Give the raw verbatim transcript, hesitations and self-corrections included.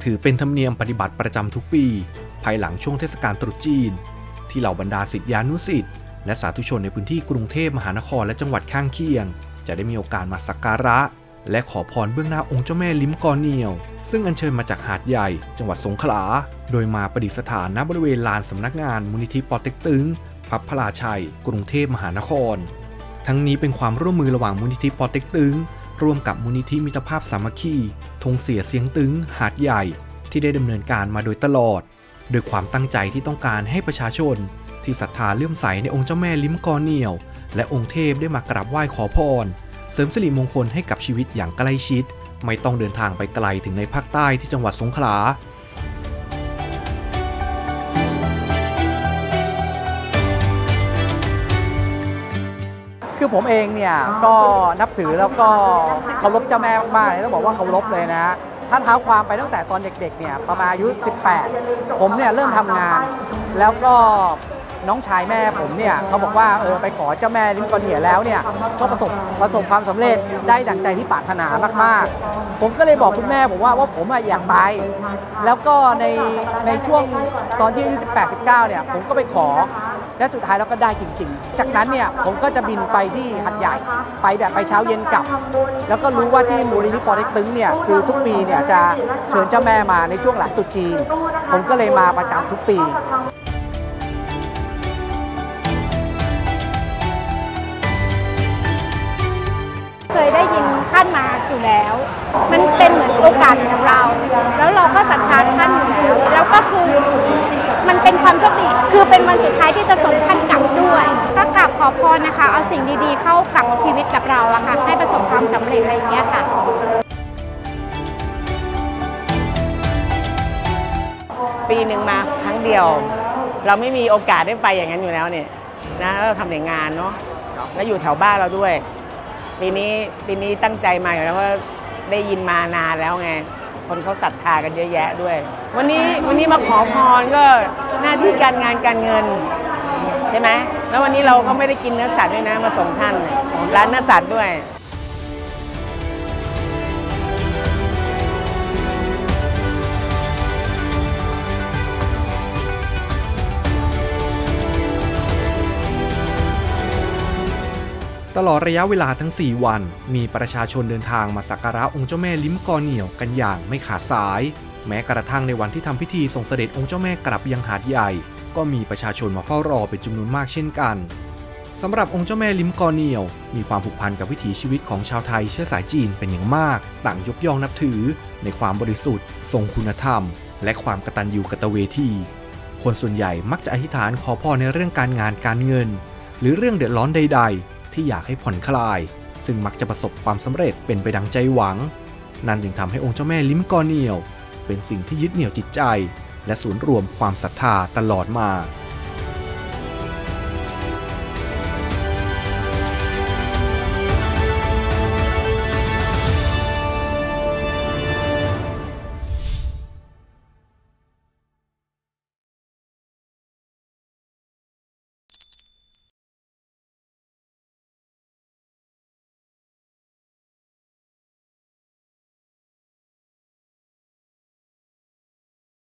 ถือเป็นธรรมเนียมปฏิบัติประจำทุกปีภายหลังช่วงเทศกาลตรุษจีนที่เหล่าบรรดาศิษยานุศิษย์และสาธุชนในพื้นที่กรุงเทพมหานครและจังหวัดข้างเคียงจะได้มีโอกาสมาสักการะและขอพรเบื้องหน้าองค์เจ้าแม่ลิ้มกอเหนี่ยวซึ่งอัญเชิญมาจากหาดใหญ่จังหวัดสงขลาโดยมาประดิษฐานณบริเวณลานสำนักงานมูลนิธิปอเต็กตึงพระพลาชัยกรุงเทพมหานครทั้งนี้เป็นความร่วมมือระหว่างมูลนิธิปอเต็กตึงร่วมกับมูลนิธิมิตรภาพสามัคคีธงเสียเสียงตึงหาดใหญ่ที่ได้ดำเนินการมาโดยตลอดโดยความตั้งใจที่ต้องการให้ประชาชนที่ศรัทธาเลื่อมใสในองค์เจ้าแม่ลิ้มกอเหนี่ยวและองค์เทพได้มากราบไหว้ขอพรเสริมสิริมงคลให้กับชีวิตอย่างใกล้ชิดไม่ต้องเดินทางไปไกลถึงในภาคใต้ที่จังหวัดสงขลาคือผมเองเนี่ยก็นับถือแล้วก็เคารพเจ้าแม่มากๆเลยต้องบอกว่าเคารพเลยนะฮะถ้าเท้าความไปตั้งแต่ตอนเด็กๆเนี่ยประมาณอายุสิบแปดผมเนี่ยเริ่มทำงานแล้วก็น้องชายแม่ผมเนี่ยเขาบอกว่าเออไปขอเจ้าแม่ลิ้มกอเหนี่ยวแล้วเนี่ยก็ประสบประสบความสำเร็จได้ดั่งใจที่ปรารถนามากๆผมก็เลยบอกคุณแม่ผมว่าว่าผมอยากไปแล้วก็ในในช่วงตอนที่อายุสิบแปด สิบเก้าเนี่ยผมก็ไปขอและสุดท้ายแล้วก็ได้จริงๆจากนั้นเนี่ยผมก็จะบินไปที่หัดใหญ่ไปแบบไปเช้าเย็นกลับแล้วก็รู้ว่าที่มูลนิธิปอเต็กตึงเนี่ยคือทุกปีเนี่ยจะเชิญเจ้าแม่มาในช่วงหลังตรุษจีนผมก็เลยมาประจำทุกปีเคยได้ยินท่านมาอยู่แล้วมันเป็นเหมือนโอกาสของเราแล้วเราก็ศรัทธาท่านอยู่แล้วแล้วก็คือมันเป็นความโชคดีคือเป็นวันสุดท้ายที่จะส่งท่านกลับด้วยก็กราบขอพรนะคะเอาสิ่งดีๆเข้ากับชีวิตกับเราอะค่ะให้ประสบความสำเร็จอะไรอย่างเงี้ยค่ะปีหนึ่งมาครั้งเดียวเราไม่มีโอกาสได้ไปอย่างนั้นอยู่แล้วเนี่ยนะเราทำแต่งานเนาะแล้วอยู่แถวบ้านเราด้วยปีนี้ปีนี้ตั้งใจมาอยู่แล้วว่าได้ยินมานานแล้วไงคนเขาศรัทธากันเยอะแยะด้วยวันนี้วันนี้มาขอพรก็หน้าที่การงานการเงินใช่ไหมแล้ววันนี้เราก็ไม่ได้กินเนื้อสัตว์ด้วยนะมาส่งท่านร้านเนื้อสัตว์ด้วยตลอดระยะเวลาทั้งสี่วันมีประชาชนเดินทางมาสักการะองค์เจ้าแม่ลิ้มกอเหนี่ยวกันอย่างไม่ขาดสายแม้กระทั่งในวันที่ทำพิธีส่งเสด็จองค์เจ้าแม่กลับยังหาดใหญ่ก็มีประชาชนมาเฝ้ารอเป็นจำนวนมากเช่นกันสำหรับองค์เจ้าแม่ลิ้มกอเหนี่ยวมีความผูกพันกับวิถีชีวิตของชาวไทยเชื้อสายจีนเป็นอย่างมากต่างยกย่องนับถือในความบริสุทธิ์ทรงคุณธรรมและความกตัญญูกตเวทีคนส่วนใหญ่มักจะอธิษฐานขอพรในเรื่องการงานการเงินหรือเรื่องเดือดร้อนใดๆที่อยากให้ผ่อนคลายซึ่งมักจะประสบความสำเร็จเป็นไปดังใจหวังนั่นจึงทำให้องค์เจ้าแม่ลิ้มกอเหนี่ยวเป็นสิ่งที่ยึดเหนี่ยวจิตใจและศูนย์รวมความศรัทธาตลอดมา